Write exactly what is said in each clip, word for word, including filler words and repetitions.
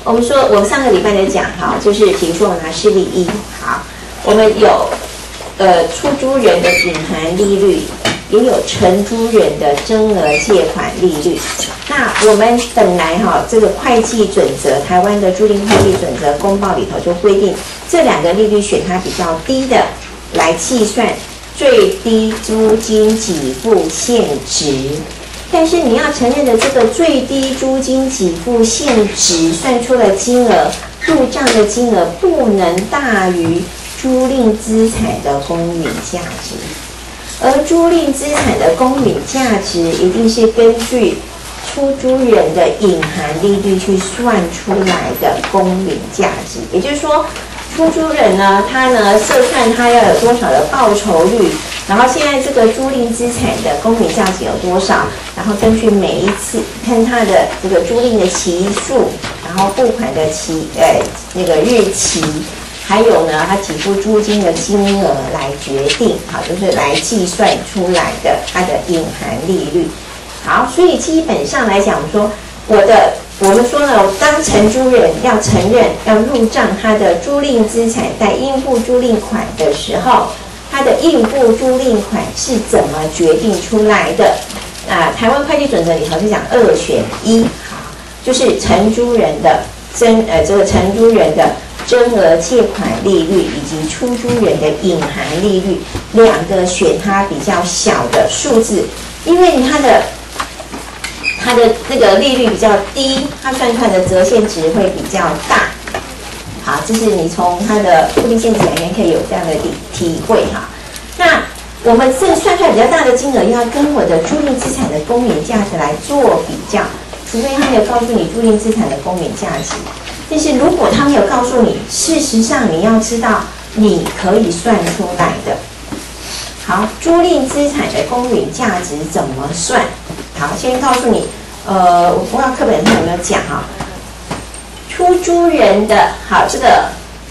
我们说，我们上个礼拜在讲哈，就是比如说我拿示例一，好，我们有呃出租人的隐含利率，也有承租人的增额借款利率。那我们本来哈这个会计准则，台湾的租赁会计准则公报里头就规定，这两个利率选它比较低的来计算最低租金给付现值。但是你要承认的这个最低租金给付现值算出的金额，入账的金额不能大于租赁资产的公允价值，而租赁资产的公允价值一定是根据出租人的隐含利率去算出来的公允价值。也就是说，出租人呢，他呢设算他要有多少的报酬率，然后现在这个租赁资产的公允价值有多少，然后根据每一次看他的这个租赁的期数，然后付款的期呃那个日期，还有呢他给付租金的金额来决定，好，就是来计算出来的它的隐含利率。好，所以基本上来讲，我们说我的我们说呢，当承租人要承认要入账他的租赁资产在应付租赁款的时候，他的应付租赁款是怎么决定出来的？啊，台湾会计准则里头是讲二选一，好，就是承租人的增呃这个承租人的增额借款利率以及出租人的隐含利率，两个选它比较小的数字，因为它的它的那个利率比较低，它算出来的折现值会比较大。好，这是你从它的复利现值里面可以有这样的体体会哈。那我们这算出来比较大的金额，要跟我的租赁资产的公允价值来做比较，除非他没有告诉你租赁资产的公允价值。但是如果他没有告诉你，事实上你要知道你可以算出来的。好，租赁资产的公允价值怎么算？好，先告诉你，呃，我不知道课本上有没有讲哈。出租人的好这个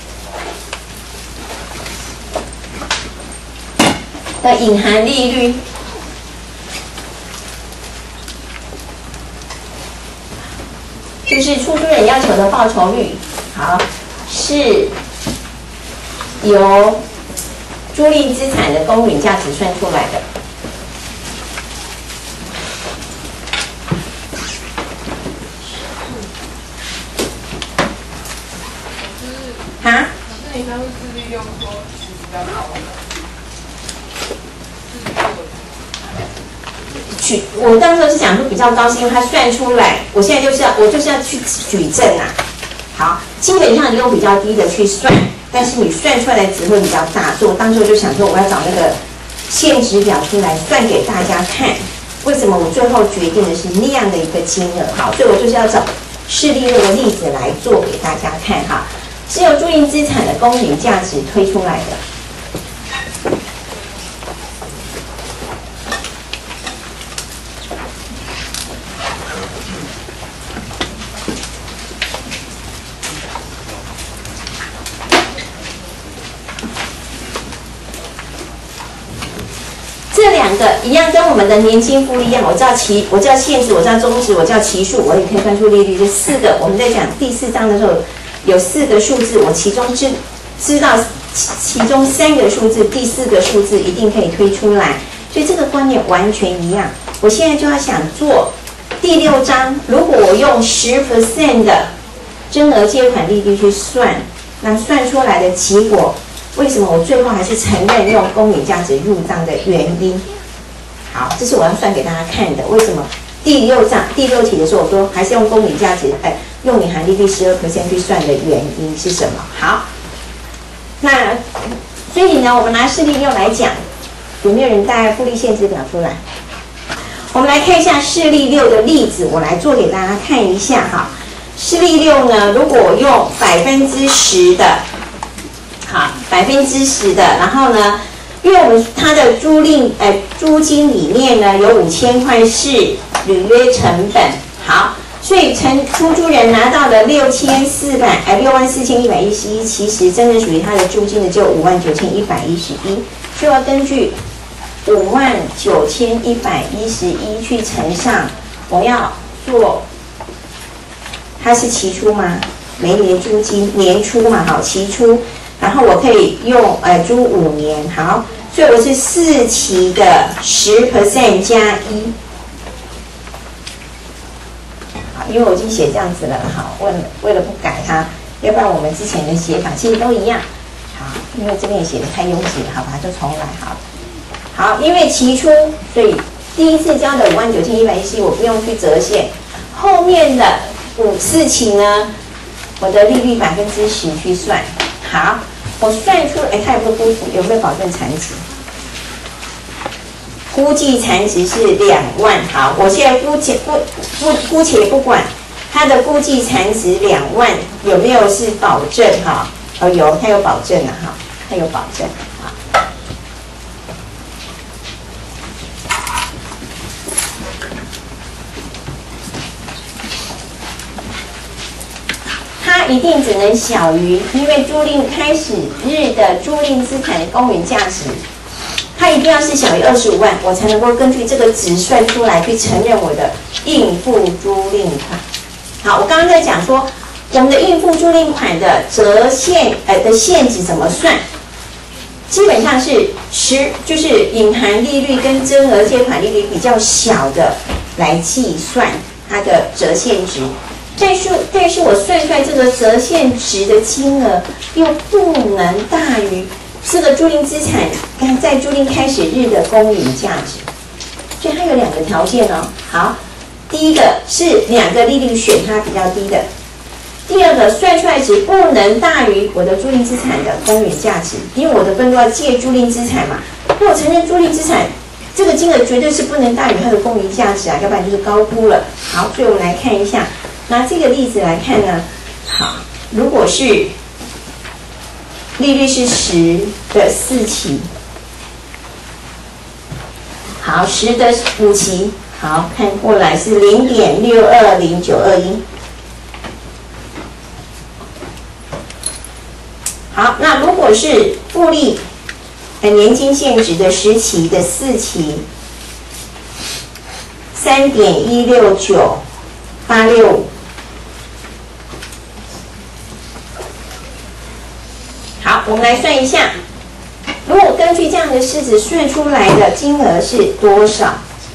的隐含利率，就是出租人要求的报酬率，好，是由租赁资产的公允价值算出来的。啊？ 可是你当时是利用说其实比较高的， 举我当时是讲说比较高，是因为它算出来，我现在就是要我就是要去举证啊。好，基本上你用比较低的去算，但是你算出来的值会比较大，所以我当时就想说我要找那个现值表出来算给大家看。为什么我最后决定的是那样的一个金额？好，所以我就是要找示例那个例子来做给大家看哈。是由租赁资产的公允价值推出来的。这两个一样，跟我们的年金复利一样，我叫期，我叫现值，我叫终值，我叫期数，我也可以算出利率。这四个，我们在讲第四章的时候。有四个数字，我其中知知道其中三个数字，第四个数字一定可以推出来，所以这个观念完全一样。我现在就要想做第六章，如果我用十 percent 的增额借款利率去算，那算出来的结果，为什么我最后还是承认用公允价值入账的原因？好，这是我要算给大家看的。为什么第六章第六题的时候，我说还是用公允价值，哎。用隐含利率 百分之十二 去算的原因是什么？好，那所以呢，我们拿示例六来讲，有没有人带复利现值表出来？我们来看一下示例六的例子，我来做给大家看一下哈。示例六呢，如果我用百分之十的，好，百分之十的，然后呢，因为我们它的租赁呃租金里面呢有五千块是履约成本，好。所以承出租人拿到的六千四百哎六万四千一百一十一，其实真正属于他的租金的就五万九千一百一十一，就要根据五万九千一百一十一去乘上，我要做，它是期初吗？ 每一年租金年初嘛，好期初，然后我可以用呃租五年，好，所以我是四期的十 percent 加一。好，因为我已经写这样子了，好，为了为了不改它，要不然我们之前的写法其实都一样。好，因为这边也写的太拥挤了，好，把它就重来，好。好，因为期初，所以第一次交的五万九千一百一十一，我不用去折现。后面的五四期呢，我的利率百分之十去算。好，我算出，哎，它有没有估有没有保证残值？估计残值是两万。好，我现在姑且不不姑且不管它的估计残值两万有没有是保证哈？哦，有，它有保证的哈，它有保证。它一定只能小于，因为租赁开始日的租赁资产公允价值，它一定要是小于二十五万，我才能够根据这个值算出来去承认我的应付租赁款。好，我刚刚在讲说，我们的应付租赁款的折现呃的现值怎么算？基本上是十，就是隐含利率跟增额借款利率比较小的来计算它的折现值。但是，但是我算出来这个折现值的金额又不能大于这个租赁资产在租赁开始日的公允价值，所以它有两个条件哦。好，第一个是两个利率选它比较低的，第二个算出来值不能大于我的租赁资产的公允价值，因为我的分都要借租赁资产嘛。那我承认租赁资产这个金额绝对是不能大于它的公允价值啊，要不然就是高估了。好，所以我们来看一下。拿这个例子来看呢，好，如果是利率是十的四期，好，十的五期，好，看过来是零点六二零九二一。好，那如果是复利呃年金现值的十期的四期，三点一六九八六五。好，我们来算一下，如果根据这样的式子算出来的金额是多少？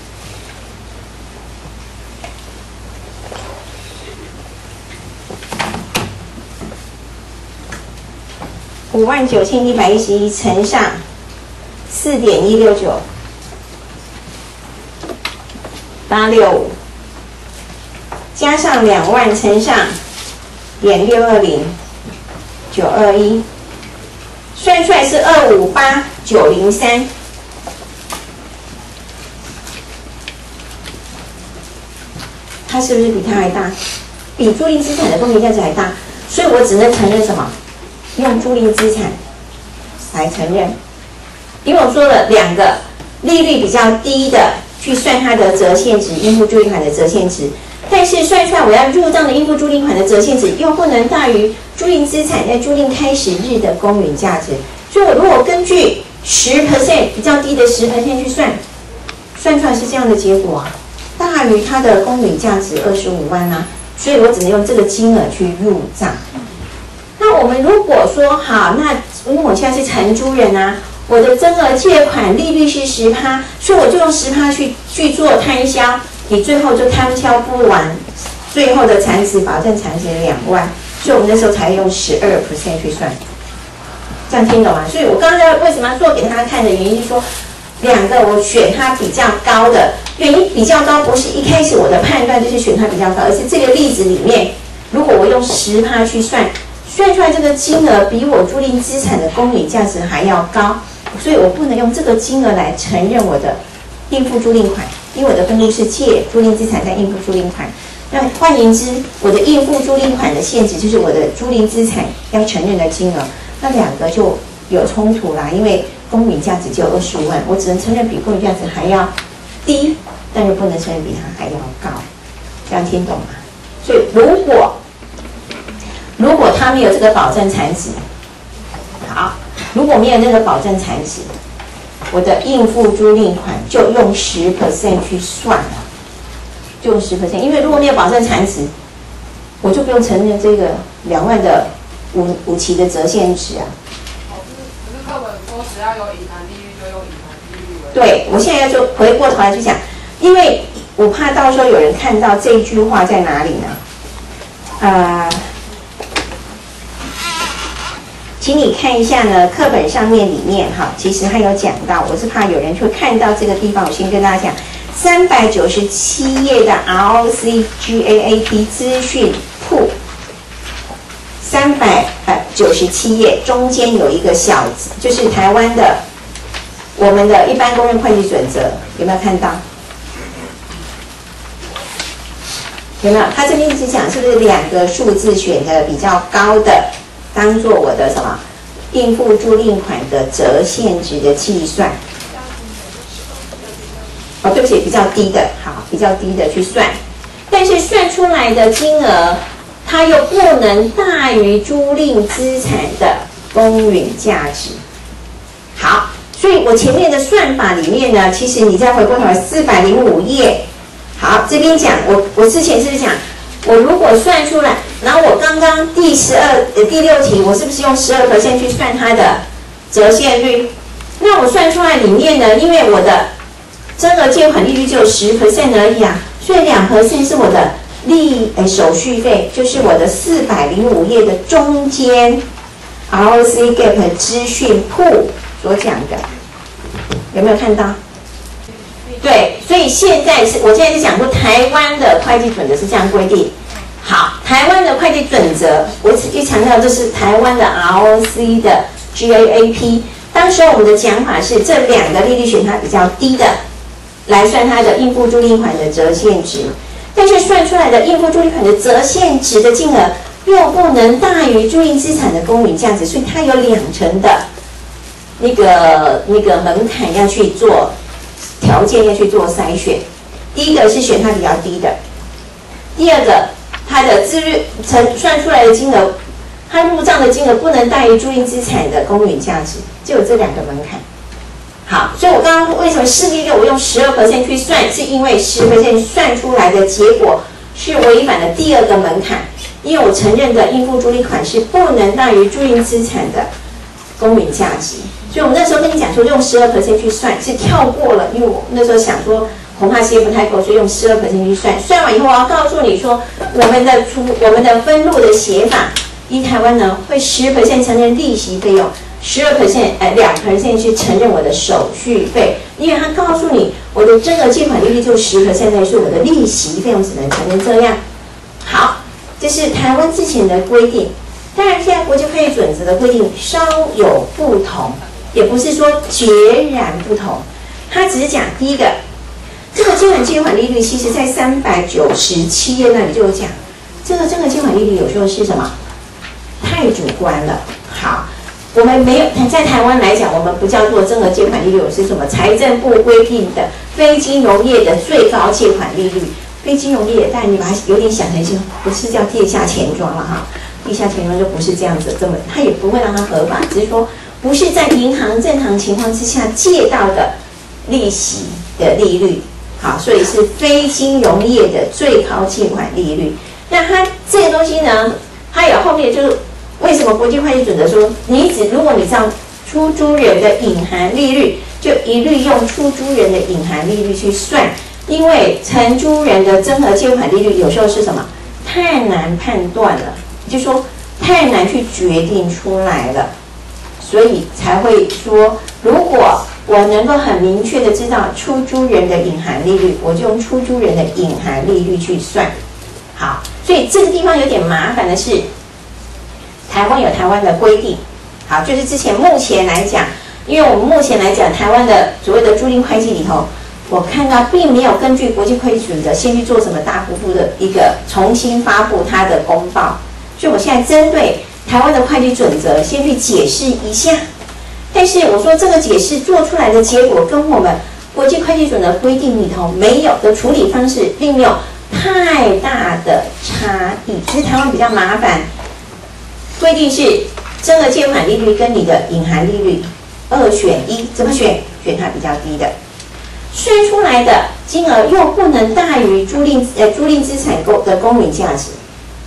五万九千一百一十一乘上四点一六九八六五，加上两万乘上点六二零九二一。算出来是二五八九零三，它是不是比它还大？比租赁资产的公允价值还大，所以我只能承认什么？用租赁资产来承认，因为我说了两个利率比较低的去算它的折现值，应付租赁款的折现值。但是算出来我要入账的应付租赁款的折现值又不能大于租赁资产在租赁开始日的公允价值，所以我如果根据十 percent 比较低的十 percent 去算，算出来是这样的结果啊，大于它的公允价值二十五万啊，所以我只能用这个金额去入账。那我们如果说好，那因为我现在是承租人啊，我的增额借款利率是十趴，所以我就用十趴去去做摊销。你最后就摊销不完，最后的残值保证残值两万，所以我们那时候才用十二 percent 去算，这样听懂吗？所以我刚才为什么要做给他看的原因是说，两个我选它比较高的原因，比较高不是一开始我的判断就是选它比较高，而是这个例子里面，如果我用十趴去算，算出来这个金额比我租赁资产的公允价值还要高，所以我不能用这个金额来承认我的应付租赁款。因为我的分录是借租赁资产再应付租赁款，那换言之，我的应付租赁款的现值就是我的租赁资产要承认的金额，那两个就有冲突啦。因为公允价值只有二十五万，我只能承认比公允价值还要低，但又不能承认比它还要高，这样听懂吗？所以如果如果它没有这个保证残值，好，如果没有那个保证残值，我的应付租赁款就用十 percent 去算了，就用十 percent， 因为如果没有保证残值， 我就不用承认这个两万的五五期的折现值啊。 哦，不是不是课本说只要有隐含利率就用隐含利率为。 对，我现在要就回过头来去讲，因为我怕到时候有人看到这句话在哪里呢？呃，请你看一下呢，课本上面里面哈，其实它有讲到，我是怕有人会看到这个地方，我先跟大家讲，三百九十七页的 R O C G A A P 资讯库，三百呃九十七页中间有一个小，就是台湾的我们的一般公认会计准则，有没有看到？有没有？他这边一直讲是不是两个数字选的比较高的，当做我的什么应付租赁款的折现值的计算？哦，对不起，比较低的，好，比较低的去算，但是算出来的金额，它又不能大于租赁资产的公允价值。好，所以我前面的算法里面呢，其实你再回过头来四百零五页。好，这边讲我我之前是不是讲，我如果算出来，然后我刚刚第十二呃第六题，我是不是用十二%去算它的折现率？那我算出来里面呢，因为我的增额借款利率只有十 percent 而已啊，所以两 percent 是我的利呃手续费，就是我的四百零五页的中间 R O C G A P 资讯库所讲的，有没有看到？对，所以现在是我现在是讲说台湾的会计准则是这样规定。好，台湾的会计准则，我一强调这是台湾的 R O C 的 G A A P。当时我们的讲法是这两个利率选它比较低的，来算它的应付租赁款的折现值，但是算出来的应付租赁款的折现值的金额又不能大于租赁资产的公允价值，所以它有两层的那个那个门槛要去做。条件要去做筛选，第一个是选它比较低的，第二个它的自律乘算出来的金额，它入账的金额不能大于租赁资产的公允价值，就有这两个门槛。好，所以我刚刚为什么市利率我用十二 percent 去算，是因为十 percent 算出来的结果是违反了第二个门槛，因为我承认的应付租赁款是不能大于租赁资产的公允价值。所以我那时候跟你讲说用十二 percent 去算是跳过了，因为我那时候想说恐怕时间不太够，所以用十二 percent 去算。算完以后，我要告诉你说，我们的出我们的分录的写法，依台湾呢会十 percent 承认利息费用，十二 percent 呃两 percent 去承认我的手续费，因为他告诉你我的增额借款利率就十 percent， 所以我的利息费用只能承认这样。好，这是台湾之前的规定，当然现在国际会计准则的规定稍有不同。也不是说截然不同，他只是讲第一个，这个金额借款利率，其实在三百九十七页那里就有讲，这个这个借款利率有时候是什么？太主观了。好，我们没有在台湾来讲，我们不叫做增额借款利率，是什么？财政部规定的非金融业的最高借款利率。非金融业，但你把它有点想成是不是叫地下钱庄了哈？地下钱庄就不是这样子，这么它也不会让它合法，只是说。不是在银行正常情况之下借到的利息的利率，好，所以是非金融业的最高借款利率。那它这个东西呢，它有后面就是为什么国际会计准则说，你只如果你照出租人的隐含利率，就一律用出租人的隐含利率去算，因为承租人的增额借款利率有时候是什么？太难判断了，就说太难去决定出来了。所以才会说，如果我能够很明确的知道出租人的隐含利率，我就用出租人的隐含利率去算。好，所以这个地方有点麻烦的是，台湾有台湾的规定。好，就是之前目前来讲，因为我们目前来讲，台湾的所谓的租赁会计里头，我看到并没有根据国际会计准则先去做什么大幅度的一个重新发布它的公报，所以我现在针对台湾的会计准则先去解释一下，但是我说这个解释做出来的结果跟我们国际会计准则规定里头没有的处理方式并没有太大的差异，只是台湾比较麻烦，规定是增额借款利率跟你的隐含利率二选一，怎么选？选它比较低的，算出来的金额又不能大于租赁呃租赁资产的公允价值。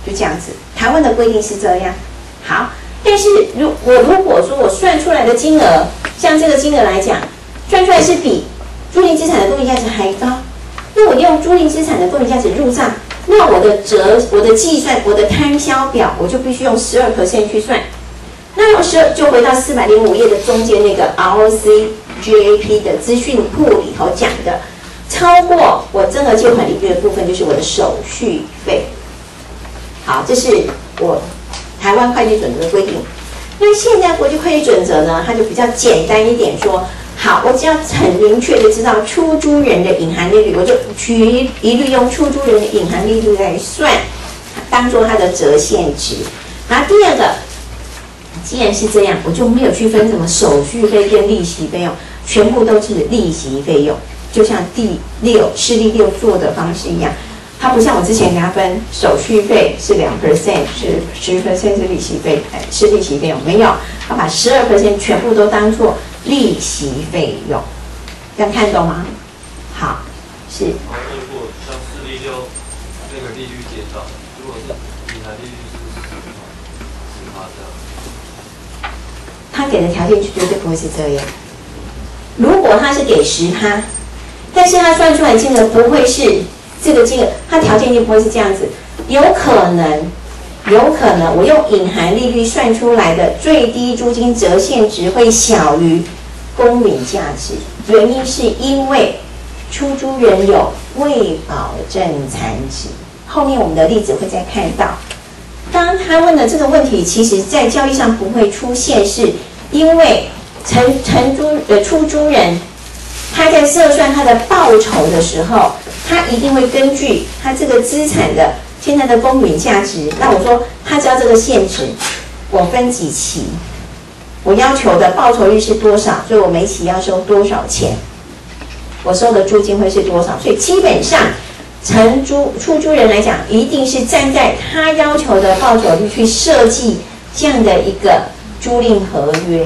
就这样子。台湾的规定是这样。好，但是如我如果说我算出来的金额，像这个金额来讲，算出来是比租赁资产的公允价值还高，那我用租赁资产的公允价值入账，那我的折我的计算我的摊销表，我就必须用 百分之十二 去算。那用十二就回到四百零五页的中间那个 R O C G A P 的资讯库里头讲的，超过我增额借款利率的部分就是我的手续费。好，这是我台湾会计准则的规定。那现在国际会计准则呢，它就比较简单一点说，好，我只要很明确的知道出租人的隐含利率，我就取一律用出租人的隐含利率来算，当做它的折现值。然后第二个，既然是这样，我就没有区分什么手续费跟利息费用，全部都是利息费用，就像第六示例六做的方式一样。它不像我之前给它分手续费是两 percent， 是十 percent 是利息费，哎，是利息费用，没有，它把十二 percent 全部都当做利息费用，这样看懂吗？好，是。 然后如果像示例六那个利率减少，如果是隐含利率是十趴，十趴这样。 他给的条件绝对不会是这样。如果他是给十趴，但是他算出来的金额不会是这个金额，它条件就不会是这样子，有可能，有可能我用隐含利率算出来的最低租金折现值会小于公允价值，原因是因为出租人有未保证残值。后面我们的例子会再看到，当他问的这个问题，其实在交易上不会出现，是因为承承租呃出租人他在测算他的报酬的时候，他一定会根据他这个资产的现在的公允价值。那我说他只要这个现值，我分几期，我要求的报酬率是多少，所以我每期要收多少钱，我收的租金会是多少。所以基本上承租出租人来讲，一定是站在他要求的报酬率去设计这样的一个租赁合约。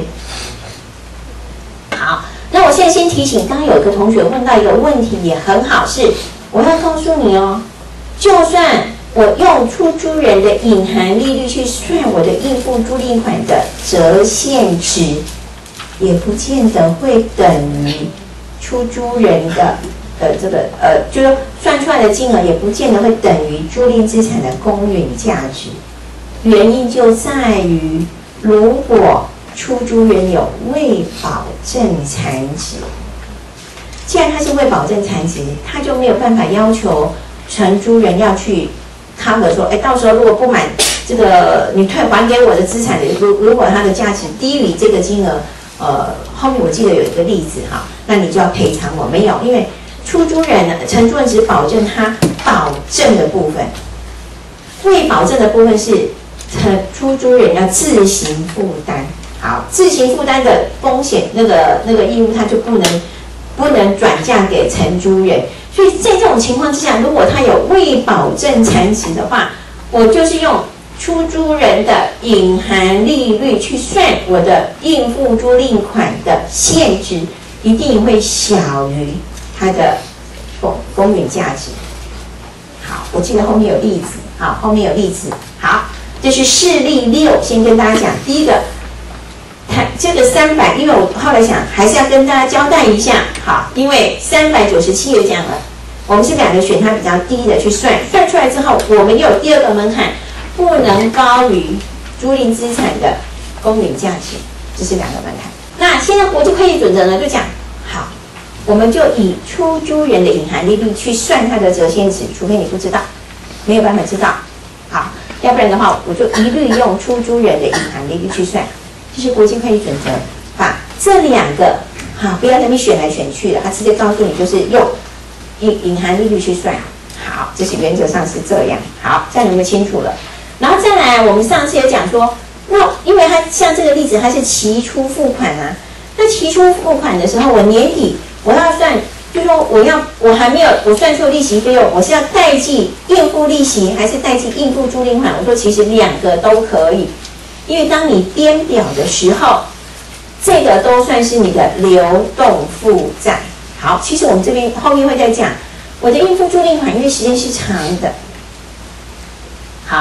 好。那我现在先提醒，刚刚有一个同学问到一个问题，也很好，是我要告诉你哦，就算我用出租人的隐含利率去算我的应付租赁款的折现值，也不见得会等于出租人的的这个呃，就是算出来的金额也不见得会等于租赁资产的公允价值。原因就在于，如果出租人有未保证残值，既然他是未保证残值，他就没有办法要求承租人要去 cover 说，哎，到时候如果不满这个你退还给我的资产，如如果它的价值低于这个金额，呃，后面我记得有一个例子哈，那你就要赔偿我。没有，因为出租人呢，承租人只保证他保证的部分，未保证的部分是承出租人要自行负担。好，自行负担的风险那个那个义务，他就不能不能转嫁给承租人。所以在这种情况之下，如果他有未保证残值的话，我就是用出租人的隐含利率去算我的应付租赁款的现值，一定会小于它的公公允价值。好，我记得后面有例子，好，后面有例子。好，这是示例六，先跟大家讲第一个。这个三百，因为我后来想还是要跟大家交代一下，好，因为三百九十七也讲了，我们是两个选它比较低的去算，算出来之后，我们又有第二个门槛，不能高于租赁资产的公允价值，这是两个门槛。那现在国际会计准则呢，就讲好，我们就以出租人的隐含利率去算它的折现值，除非你不知道，没有办法知道，好，要不然的话，我就一律用出租人的隐含利率去算。这是国际会计准则，把这两个好，不要在那边选来选去的，他直接告诉你就是用隐隐含利率去算。好，这是原则上是这样。好，这样有没有清楚了？然后再来，我们上次也讲说，那因为它像这个例子，它是期初付款啊，那期初付款的时候，我年底我要算，就说我要我还没有我算出利息费用，我是要代记应付利息还是代记应付租赁款？我说其实两个都可以。因为当你编表的时候，这个都算是你的流动负债。好，其实我们这边后面会再讲，我的应付租赁款因为时间是长的，好，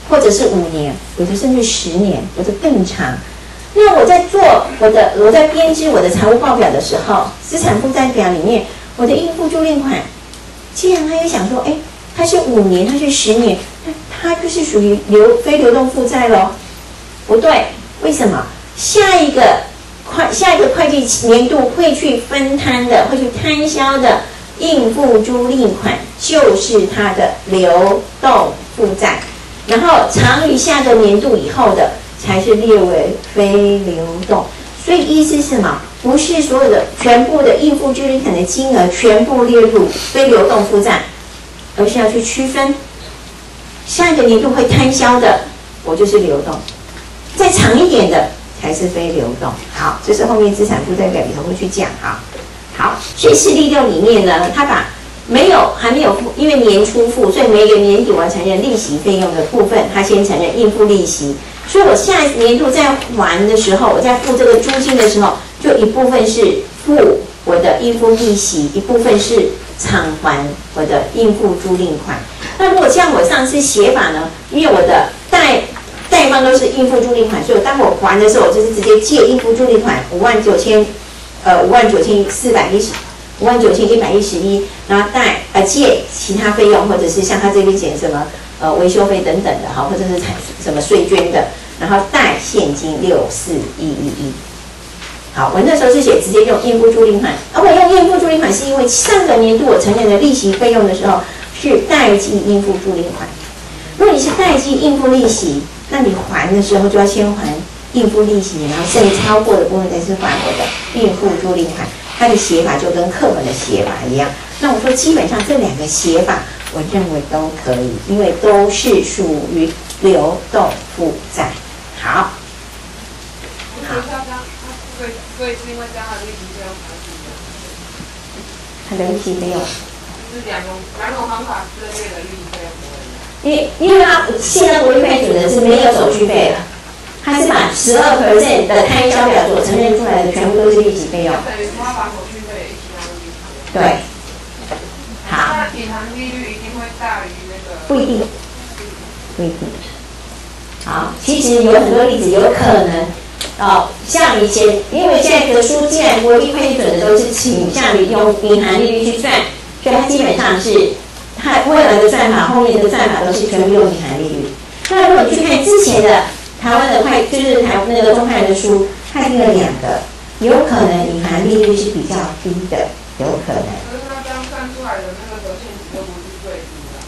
或者是五年，有的甚至十年，有的更长。那我在做我的我在编织我的财务报表的时候，资产负债表里面，我的应付租赁款，既然他也想说，哎，它是五年，它是十年，那它就是属于流非流动负债咯。不对，为什么？下一个会下一个会计年度会去分摊的，会去摊销的应付租赁款，就是它的流动负债。然后长于下个年度以后的，才是列为非流动。所以意思是什么？不是所有的全部的应付租赁款的金额全部列入非流动负债，而是要去区分下一个年度会摊销的，我就是流动；再长一点的才是非流动。好，这是后面资产负债表里头会去讲哈。好，所以四例六里面呢，他把没有还没有付，因为年初付，所以每个年底我要承认利息费用的部分，他先承认应付利息。所以我下一年度在还的时候，我在付这个租金的时候，就一部分是付我的应付利息，一部分是偿还我的应付租赁款。那如果像我上次写法呢，因为我的贷贷方都是应付租赁款，所以当我还的时候，我就是直接借应付租赁款五万九千，呃五万九千四百一十。五万九千一百一十一，然后贷呃借其他费用，或者是像他这边写什么呃维修费等等的哈，或者是产什么税捐的，然后贷现金六四一一一。好，我那时候是写直接用应付租赁款，而我用应付租赁款是因为上个年度我承认的利息费用的时候是代记应付租赁款。如果你是代记应付利息，那你还的时候就要先还应付利息，然后剩超过的部分才是还我的应付租赁款。它的写法就跟课本的写法一样。那我说基本上这两个写法，我认为都可以，因为都是属于流动负债。好， 好。所以所以是因为这样的利息费用才是一样。 它的利息费用。 就是两种两种方法之类的利息费用不会一样。 因为因为它现在国立配准的是没有手续费了。他是把十二 percent 的摊销表所承认出来的全部都是利息费用。 等于他把手续费一起纳入利息费用。 对。好。 那隐含利率一定会大于那个？ 不一定。不一定。好，其实有很多例子，有可能哦，像以前，因为现在的书既然国立会计准的都是倾向于用隐含利率去算，所以它基本上是它未来的算法，后面的算法都是全部用隐含利率。那如果你去看之前的。台湾的会就是台那个中派人的书，他定了两个，有可能隐含利率是比较低的，有可能。 可是他这样算出来的那个折现值又不是最低的。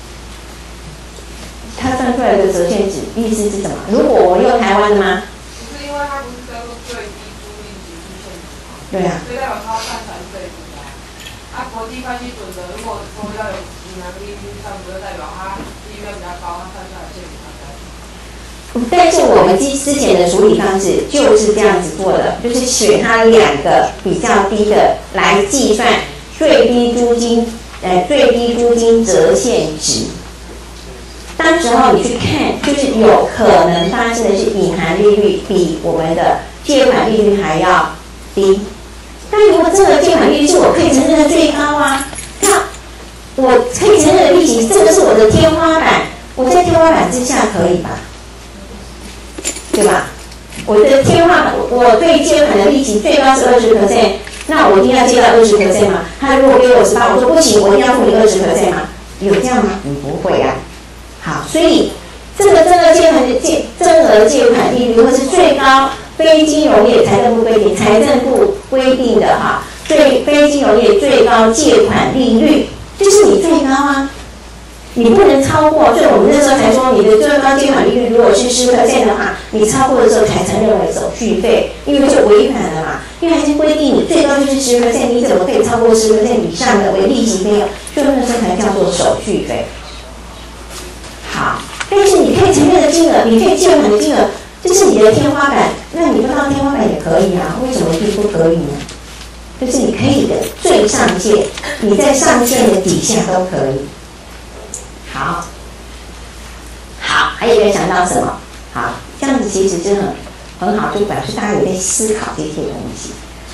他算出来的折现值意思是什么？如果我用台湾的吗？ 不是，因为他不是叫做最低租赁及租现值吗？ 对啊。 所以代表他算出来是最低的。啊，国际会计准则如果说要有隐含利率算，不就代表他利率比较高，他算出来的现值比较高。 但是我们之之前的处理方式就是这样子做的，就是选它两个比较低的来计算最低租金，呃，最低租金折现值。当时候你去看，就是有可能发生的是隐含利率比我们的借款利率还要低。但如果这个借款利率是我可以承认的最高啊，那我可以承认的利息，这个是我的天花板，我在天花板之下可以吧？对吧？我的天花板，我对借款的利息最高是二十 percent， 那我一定要借到二十 percent 吗？他如果给我十八，我说不行，我一定要付你二十 percent 吗？有这样吗？你不会啊。好，所以这个这个借款的借增额借款利率，或是最高非金融业财政部规定，财政部规定的哈，最非金融业最高借款利率，就是你最高啊。你不能超过，所以我们那时候才说，你的最高借款利率如果是十 percent 的话，你超过的时候才承认为手续费，因为就违反了嘛。因为还是规定你最高就是十 percent， 你怎么可以超过十 percent 以上的为利息费用？所以那时候才叫做手续费。好，但是你可以承认的金额，你可以借款的金额，这是你的天花板，那你不到天花板也可以啊，为什么不可以呢？这是你可以的最上限，你在上限的底下都可以。好，好，还有没有想到什么？好，这样子其实是很很好，就表示大家有在思考这些东西。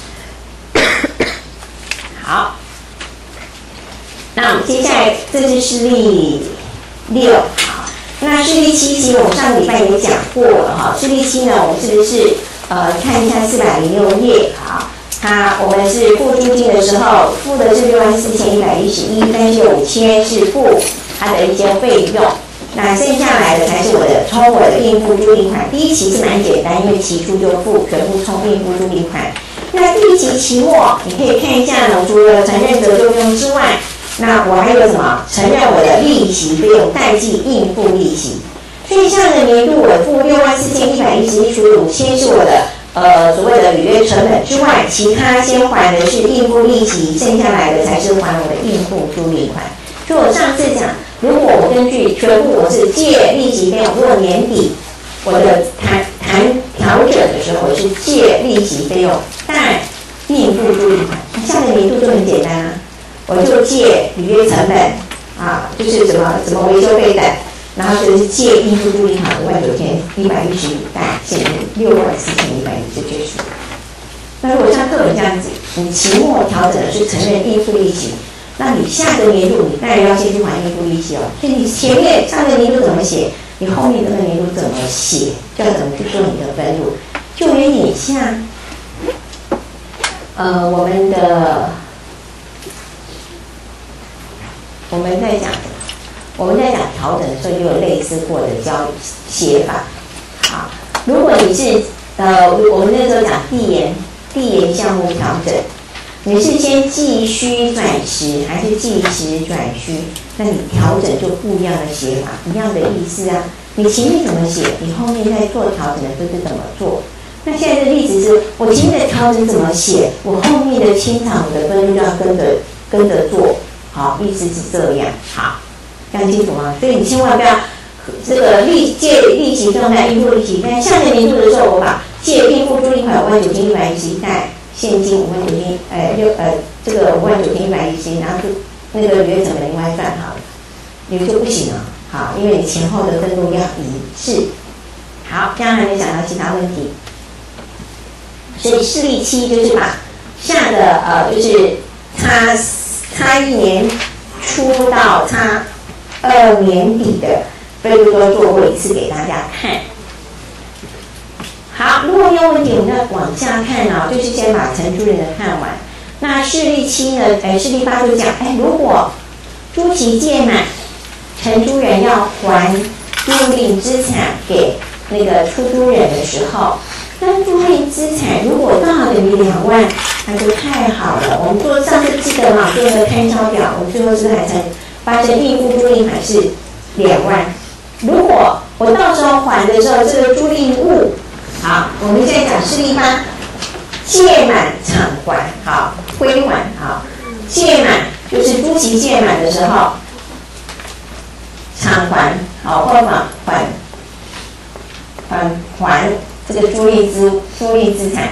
好，那我们接下来这是示例六，好， 那示例七其实我们上个礼拜也讲过了哈，示例七呢，我们是不是呃看一下四百零六页哈？它我们是付租金的时候，付的是六万四千一百一十一，但是五千是付它的一些费用，那剩下来的才是我的冲我的应付租赁款。第一期是蛮简单，因为期初就付，全部冲应付租赁款。那第一期期末你可以看一下呢，除了承认折旧费用之外，那我还有什么？承认我的利息费用代记应付利息。所以下个年度我付六万四千一百一十一除以五千是我的呃所谓的履约成本之外，其他先还的是应付利息，剩下来的才是还我的应付租赁款。所以我上次讲，如果我根据全部我是借利息费用，如果年底我的谈谈调整的时候，我是借利息费用贷应付租赁款，下个年度就很简单啊，我就借履约成本啊，就是什么什么维修费等，然后就是借应付租赁款五万九千一百一十五贷现金六万四千一百一就结束。那如果像课本这样子，你期末调整的是承认应付利息，那你下个年度你当然要先去还应付利息哦。所以你前面上个年度怎么写，你后面这个年度怎么写，就要怎么去做你的分录，就有点像呃我们的我们在讲我们在讲调整的时候，就有类似过的教写法。好，如果你是呃我们那时候讲递延递延项目调整，你是先继虚转实还是继实转虚？那你调整就不一样的写法，一样的意思啊。你前面怎么写，你后面在做调整的时候是怎么做？那现在的例子是我前面的调整怎么写，我后面的清偿我的分录要跟着跟着做。好，意思是这样。好，这样清楚吗？所以你千万不要这个利借利息用在应付利息，但下个年度的时候，我把借应付租赁款五万九千一百一十一贷现金五万九千，呃六呃这个五万九千一百一十一，然后就那个履约成本另外算好了，你就不行了。好，因为你前后的分录要一致。好，这样还没讲到其他问题。所以示例七就是把下的呃就是差差一年初到差二年底的分录都做过一次给大家看。好，如果你有问题，我们要往下看啊，就是先把承租人的看完。那示例七呢？哎，示例八就讲，哎，如果租期届满，承租人要还租赁资产给那个出租人的时候，那租赁资产如果刚好等于两万，那就太好了。我们做上次记得嘛，做一个开销表，我们最后是还成发生应付租赁款是两万。如果我到时候还的时候，这个租赁物，好，我们现在讲示例八，届满偿还，好，归还，好，届满就是租期届满的时候，偿还，好，或者还还还这个租赁资租赁资产，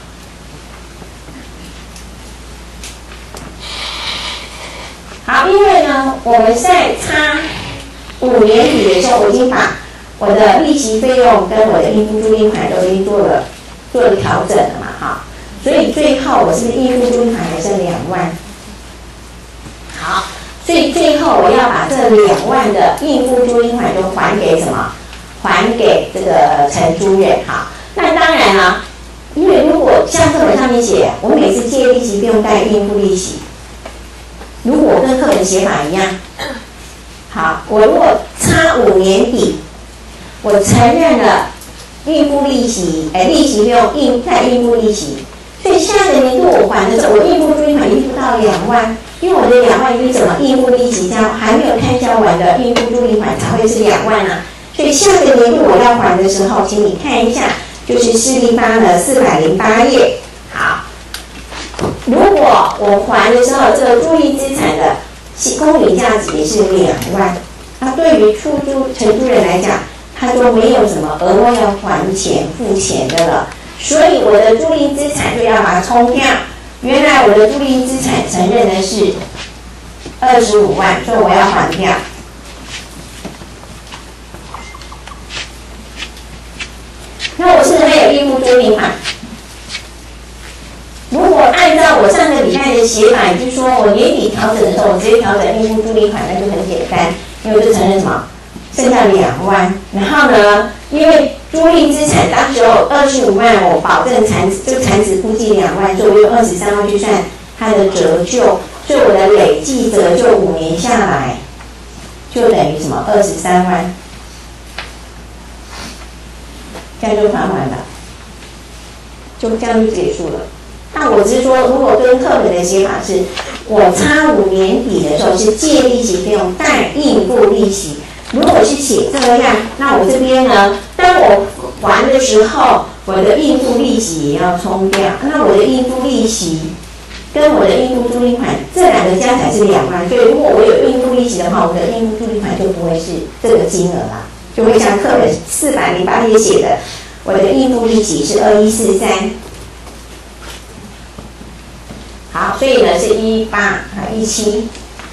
好，好，因为呢，我们在差五年底的时候，我已经把我的利息费用跟我的应付租赁款都已经做了做了调整了嘛，哈，所以最后我是不是应付租赁款还剩两万？好，所以最后我要把这两万的应付租赁款就还给什么？还给这个承租人。好，那当然了，因为如果像课本上面写，我每次借利息费用贷应付利息，如果跟课本写法一样，好，我如果差五年底。我承认了应付利息，哎，利息费用应再应付利息，所以下个年度我还的时候，我应付租赁款应付到两万，因为我的两万是什么应付利息加还没有开销完的应付租赁款才会是两万啊，所以下个年度我要还的时候，请你看一下，就是示例八的四百零八页。好，如果我还的时候，这个租赁资产的公允价值也是两万，那对于出租承租人来讲，他说没有什么额外要还钱付钱的了，所以我的租赁资产就要把它冲掉。原来我的租赁资产承认的是二十五万，所以我要还掉。那我是不是还有应付租赁款？如果按照我上个礼拜的写法，也就是说我年底调整的时候，我直接调整应付租赁款，那就很简单，因为我就承认什么？ 剩下两万，然后呢，因为租赁资产当时候二十五万，我保证产这个产值估计两万，所以我用二十三万去算它的折旧，所以我的累计折旧五年下来，就等于什么？二十三万，这样就还完了，就这样就结束了。那我只是说，如果跟课本的写法是，我差五年底的时候是借利息费用带应付利息。如果是写这样，那我这边呢，当我还的时候，我的应付利息也要冲掉。那我的应付利息跟我的应付租赁款这两个加起来是两万，所以如果我有应付利息的话，我的应付租赁款就不会是这个金额啦，就会像课本四百零八页写的，我的应付利息是二一四三。好，所以呢是一八啊一七。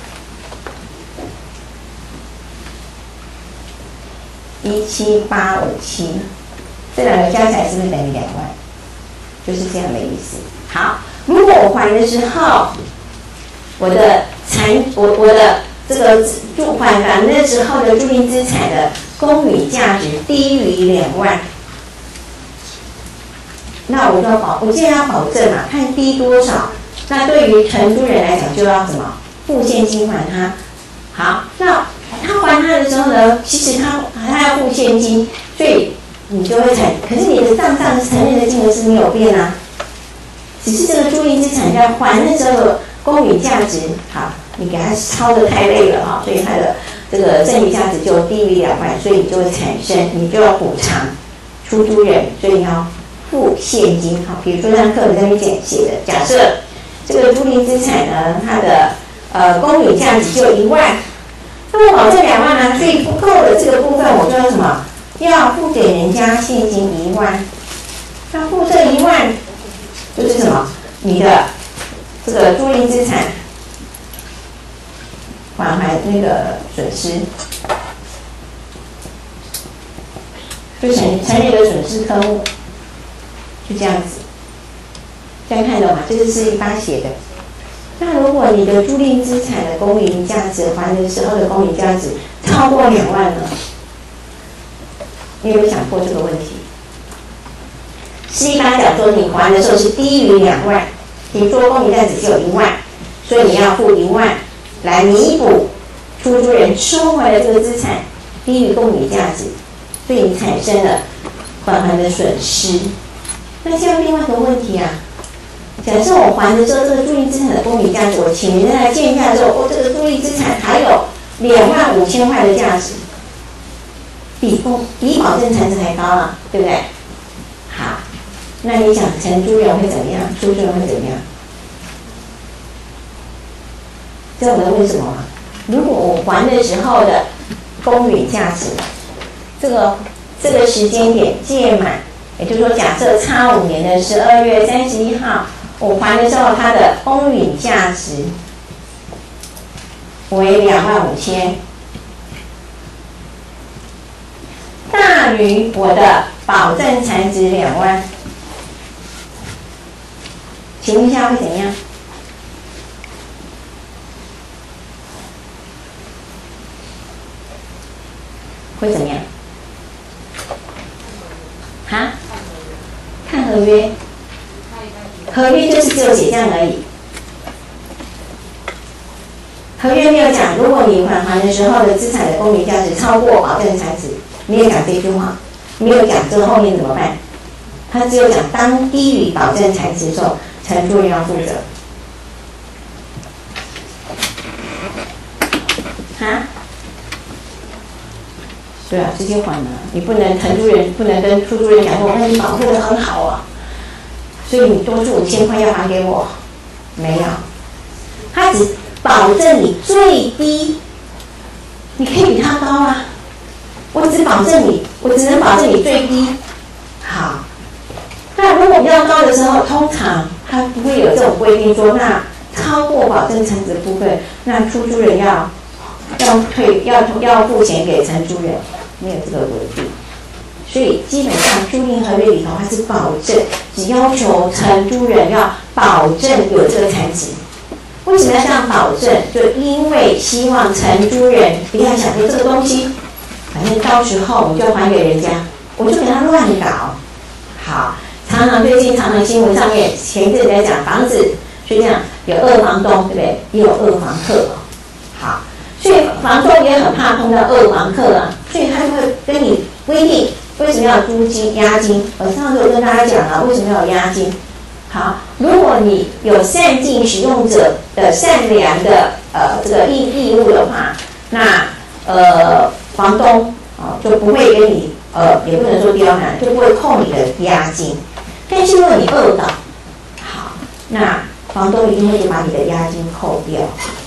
一七八五七，这两个加起来是不是等于两万？就是这样的意思。好，如果我还的时候，我的产我我的这个住还还的时候的租赁资产的公允价值低于两万，那我就要保，我既然要保证嘛，看低多少，那对于承租人来讲就要什么付现金还他。好，那他还他的时候呢，其实他他要付现金，所以你就会产，可是你的账上承认的金额是没有变啊，只是这个租赁资产要还的时候的公允价值，好，你给他抄的太累了哈，所以它的这个剩余价值就低于两万，所以你就会产生，你就要补偿出租人，所以你要付现金。好，比如说像课本上面写的，假设这个租赁资产呢，它的呃公允价值就一万。那我保证两万呢，所以不够的这个部分，我就要什么？要付给人家现金一万，那付这一万就是什么？你的这个租赁资产还还那个损失，就成成立了损失科目，就这样子，这样看懂吗？这是四一八写的。那如果你的租赁资产的公允价值还的时候的公允价值超过两万呢？你有没有想过这个问题？四一八讲说你还的时候是低于两万，比如说公允价值只有一万，所以你要付一万来弥补出租人收回的这个资产低于公允价值，所以你产生了还还的损失。那现在另外一个问题啊。假设我还的时候，这个租赁资产的公允价值，我请人来鉴价的时候，我这个租赁资产还有两万五千块的价值，比公比保证产值还高啊，对不对？好，那你想承租人会怎么样？出租人会怎么样？知道我在问什么吗？如果我还的时候的公允价值，这个这个时间点届满，也就是说，假设差五年的十二月三十一号。我还的时候，它的公允价值为两万五千，大于我的保证产值两万，请问一下会怎样？会怎么样？哈？看合约。合约就是只有写这样而已，合约没有讲，如果你还还的时候的资产的公允价值超过保证产值，没有讲这句话，没有讲这个后面怎么办？他只有讲当低于保证产值的时候，承租人要负责。哈？对啊，直接还了，你不能承租人不能跟出租人讲说，我跟你保护的很好啊。所以你多出五千块要还给我，没有，他只保证你最低，你可以比他高啊，我只保证你，我只能保证你最低。好，那如果比较高的时候，通常他不会有这种规定说，那超过保证产值的部分，那出租人要要退要要付钱给承租人，没有这个规定。所以基本上租赁合约里头，它是保证，只要求承租人要保证有这个产值。为什么要这样保证？就因为希望承租人不要想说这个东西反正到时候我就还给人家，我就给他乱搞。好，常常最近常常新闻上面前一阵在讲房子，就这样有二房东，对不对？也有二房客。好，所以房东也很怕碰到二房客啊，所以他就会跟你规定为什么要租金押金。我上次有跟大家讲了，为什么要有押金？好，如果你有善尽使用者的善良的呃这个义义务的话，那呃房东啊、呃、就不会跟你呃也不能说刁难，就不会扣你的押金。但是如果你恶搞，好，那房东一定会把你的押金扣掉。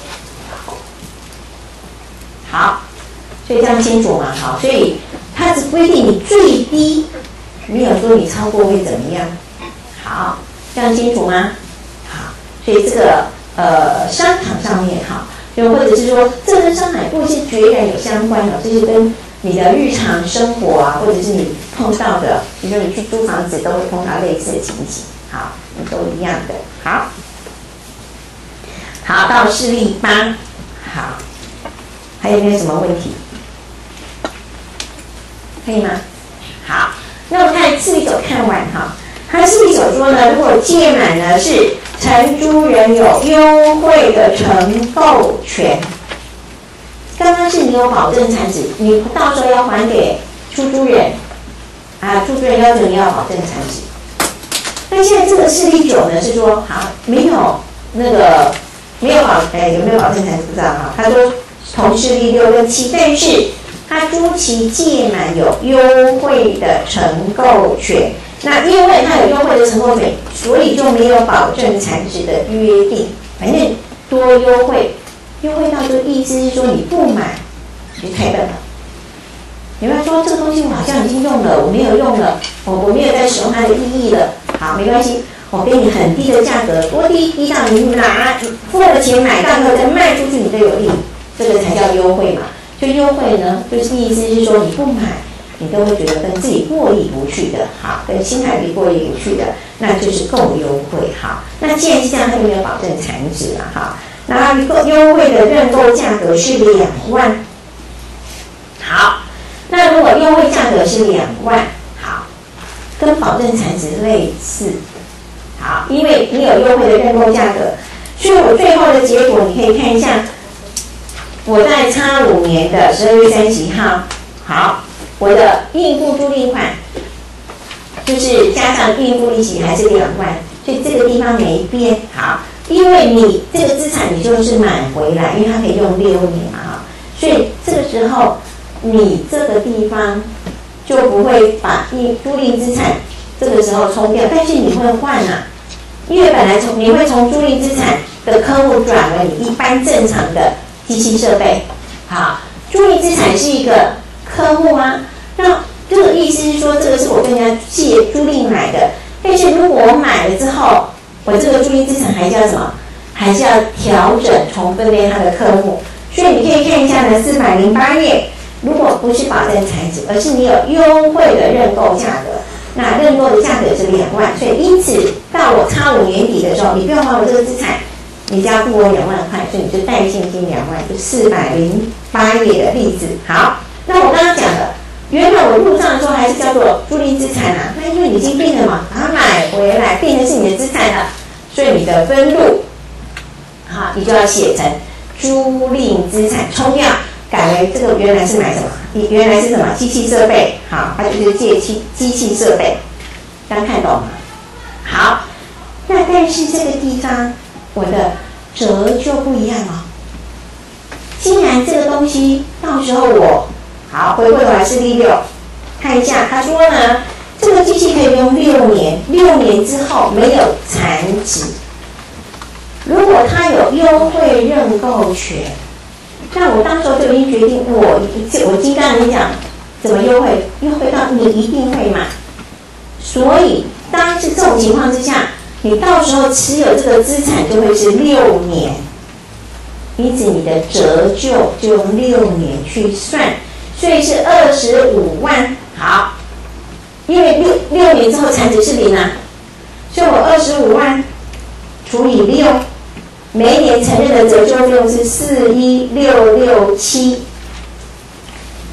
好，所以这样清楚嘛？好，所以它只规定你最低，没有说你超过会怎么样。好。这样清楚吗？好，所以这个呃商场上面哈，就或者是说这跟商海不是决然有相关的，这是跟你的日常生活啊，或者是你碰到的，比如说你去租房子都会碰到类似的情形，好，都一样的。好，好到事例八，好，还有没有什么问题？可以吗？好，那我们看事例九看完哈。他事例所说呢，如果届满呢是承租人有优惠的承购权，刚刚是你有保证产值，你到时候要还给出租人啊，出租人要求你要保证产值。那现在这个事例九呢是说，好没有那个没有保哎有没有保证产值不知道哈，他说同事例六跟七，但是他租期届满有优惠的承购权。那因为它有优惠的承购权，所以就没有保证产值的约定。反正多优惠，优惠到这个意思是说你不买，你就太笨了。你会说这个东西我好像已经用了，我没有用了，我我没有在使用它的意义了。好，没关系，我给你很低的价格，多低低到你拿付了钱买到以后再卖出去，你都有利，这个才叫优惠嘛。就优惠呢，就是意思是说你不买。你都会觉得跟自己过意不去的，好，跟新台币过意不去的，那就是够优惠，好。那既然是这样，它就没有保证产值了，哈。那一个优惠的认购价格是两万，好。那如果优惠价格是两万，好，跟保证产值类似，好，因为你有优惠的认购价格，所以我最后的结果你可以看一下，我在差五年的十二月三十一号，好。我的应付租赁款就是加上应付利息还是两万，所以这个地方没变。好，因为你这个资产你就是买回来，因为它可以用六年嘛，哈，所以这个时候你这个地方就不会把应租赁资产这个时候冲掉，但是你会换啊，因为本来从你会从租赁资产的科目转为你一般正常的机器设备。好，租赁资产是一个科目啊。那这个意思是说，这个是我跟人家借租赁买的，但是如果我买了之后，我这个租赁资产还是要什么？还是要调整重分类它的科目。所以你可以看一下呢，四百零八页，如果不是保证产值，而是你有优惠的认购价格，那认购的价格是两万，所以因此到我差五年底的时候，你不用还我这个资产，你只要付我两万块，所以你就带现金两万，就四百零八页的例子。好，那我刚刚讲的。原来我入账的时候还是叫做租赁资产啊，那因为你已经变了嘛，把它买回来变成是你的资产了，所以你的分录，好，你就要写成租赁资产，冲掉，改为这个原来是买什么？你原来是什么？机器设备，好，它就是借机机器设备，刚看懂吗？好，那但是这个地方我的折就不一样了，既然这个东西到时候我。好，回过头来是第六，看一下，他说呢，这个机器可以用六年，六年之后没有产值。如果它有优惠认购权，那我当时候就已经决定，我我已经跟你讲，怎么优惠？优惠到你一定会买。所以，当是这种情况之下，你到时候持有这个资产就会是六年，因此你的折旧就用六年去算。所以是二十五万，好，因为六六年之后产值是零啊，所以我二十五万除以六，每一年承认的折旧费用是四一六六七，知道吗？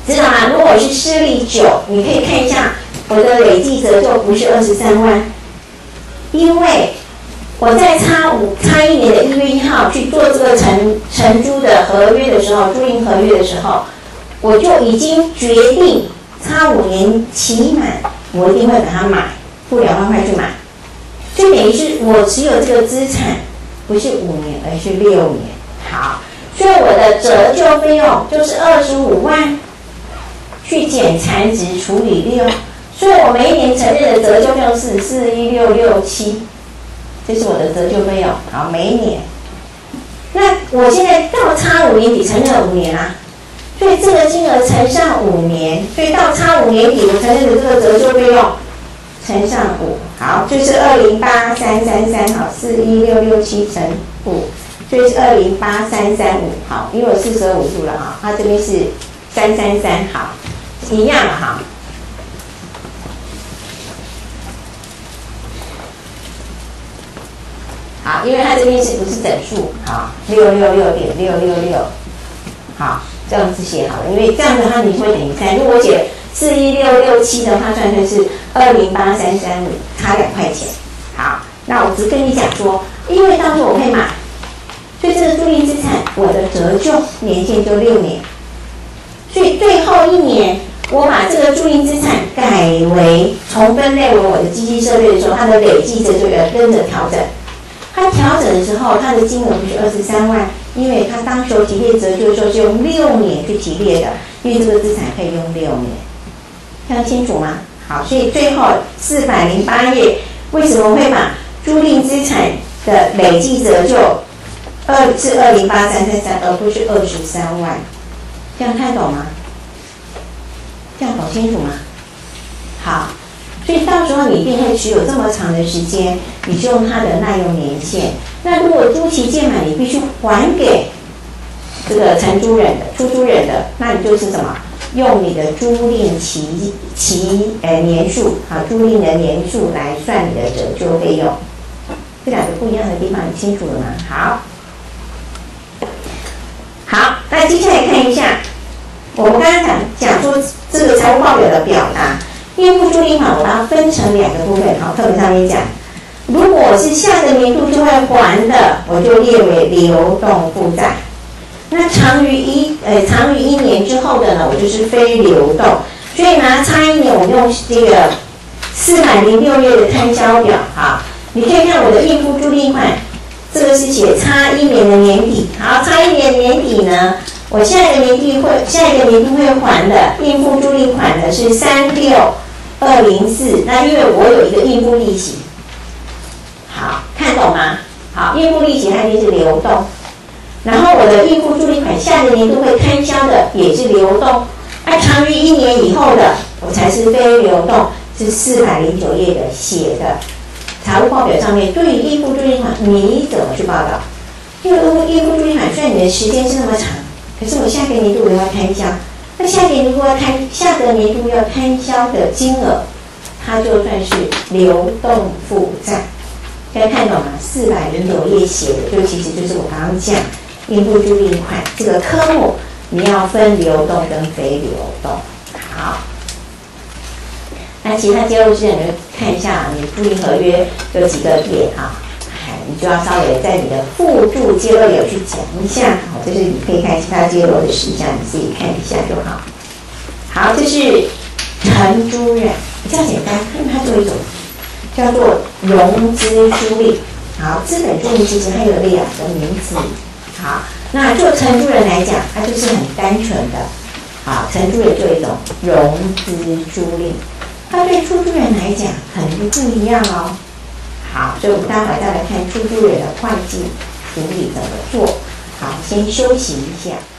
如果是施力九，你可以看一下我的累计折旧不是二十三万，因为我在差五差一年的一月一号去做这个承承租的合约的时候，租赁合约的时候，我就已经决定差五年期满，我一定会把它买，付两万块去买，就等于是我持有这个资产不是五年，而是六年。好，所以我的折旧费用就是二十五万，去减残值除以六，所以我每一年承认的折旧费用是四一六六七。这是我的折旧费用，好，每一年。那我现在到差五年底承认了五年啦，所以这个金额乘上五年，所以到差五年底我承认的这个折旧费用乘上五，好，就是二零八三三三，好，四一六六七乘五，所以是二零八三三五，好，因为我四舍五入了哈，它这边是三三三，好，一样了哈。好，因为它这边是不是整数？好，六六六点六六六，好，这样子写好了。因为这样的话你就会等于三。如果写四一六六七的话，算出来是二零八三三五，差两块钱。好，那我只跟你讲说，因为到时候我会买，所以这个租赁资产我的折旧年限就六年，所以最后一年我把这个租赁资产改为重分类为我的基金策略的时候，它的累计折旧要跟着调整。它调整的时候，它的金额不是二十三万，因为它当时候提列折旧的时候是用六年去提列的，因为这个资产可以用六年，看得清楚吗？好，所以最后四百零八页为什么会把租赁资产的累计折旧二是二零八三三三，而不是二十三万？这样看懂吗？这样搞清楚吗？好。所以到时候你一定会持有这么长的时间，你就用它的耐用年限。那如果租期届满，你必须还给这个承租人的、出租人的，那你就是什么？用你的租赁期期呃年数啊，租赁的年数来算你的折旧费用。这两个不一样的地方，你清楚了吗？好，好，那接下来看一下，我们刚刚讲讲说这个财务报表的表达。应付租赁款我把它分成两个部分，好，课本上面讲，如果是下个年度就会还的，我就列为流动负债。那长于一呃长于一年之后的呢，我就是非流动。所以呢，差一年我们用这个四百零六页的摊销表，好，你可以看我的应付租赁款，这个是写差一年的年底，好，差一年年底呢。我下一个年度会下一个年度会还的应付租赁款呢是三六二零四，那因为我有一个应付利息，好，看懂吗？好，应付利息它一定是流动，然后我的应付租赁款下个年度会摊销的也是流动，那长于一年以后的我才是非流动，是四百零九页的写的财务报表上面对于应付租赁款你怎么去报道？因为应付租赁款虽然你的时间是那么长。可是我下个年度我要摊销，那下个年度要摊下个年度要摊销的金额，它就算是流动负债。大家看懂吗？四百零九页写的，就其实就是我刚刚讲应付租赁款这个科目，你要分流动跟非流动。好，那其他接入之前你就看一下你租赁合约有几个点啊。你就要稍微在你的附注揭露有去讲一下，好，这是你可以看其他揭露的事项，你自己看一下就好。好，这是承租人，比较简单，因为它做一种叫做融资租赁。好，资本租赁其实它有两个名词。好，那就承租人来讲，它就是很单纯的，好，承租人做一种融资租赁。那对出租人来讲，可能就不一样哦。好，所以我们待会再来看出租人的会计处理怎么做。好，先休息一下。